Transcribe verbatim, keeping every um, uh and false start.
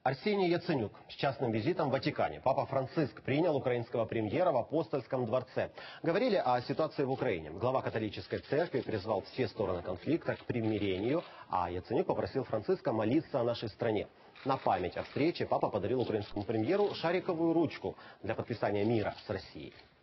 Арсений Яценюк с частным визитом в Ватикане. Папа Франциск принял украинского премьера в Апостольском дворце. Говорили о ситуации в Украине. Глава католической церкви призвал все стороны конфликта к примирению, а Яценюк попросил Франциска молиться о нашей стране. На память о встрече папа подарил украинскому премьеру шариковую ручку для подписания мира с Россией.